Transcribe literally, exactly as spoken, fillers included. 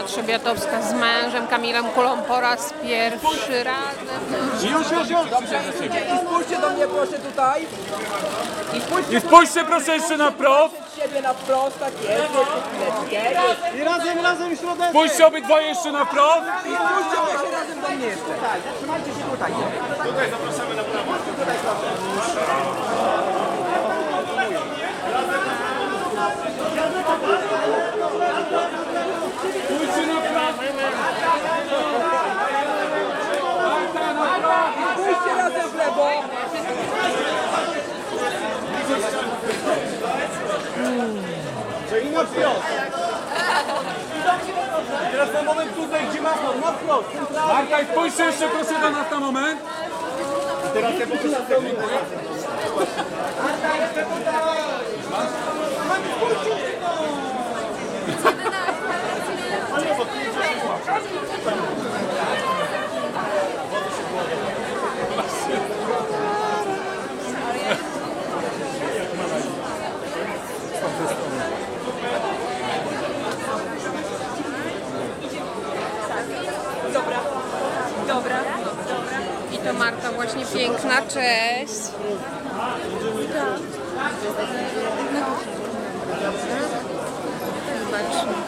Trzebiatowska z mężem Kamilem Kulą po raz pierwszy razem. Już, już, już! Dobrze, i spójrzcie do mnie proszę tutaj. I spójrzcie, I spójrzcie proszę jeszcze na prof. przed siebie na wprost, tak jest, jeszcze chwileczkę. I razem, razem środek. Spójrzcie obydwoje jeszcze na prof. I spójrzcie proszę razem do mnie jeszcze. Tak, trzymajcie się tutaj. Tutaj zapraszamy na prawo. Tutaj proszę. Spójrzcie na prof. Spójrzcie razem w lewo. Czyli na wprost. Teraz na moment tutaj, gdzie masz na wprost. Marta, i spójrzcie jeszcze proszę do nas na moment. I teraz ja po prostu dziękuję. Marta, jeszcze tutaj. Dobra, dobra, dobra. I to Marta właśnie piękna, cześć. Zobacz.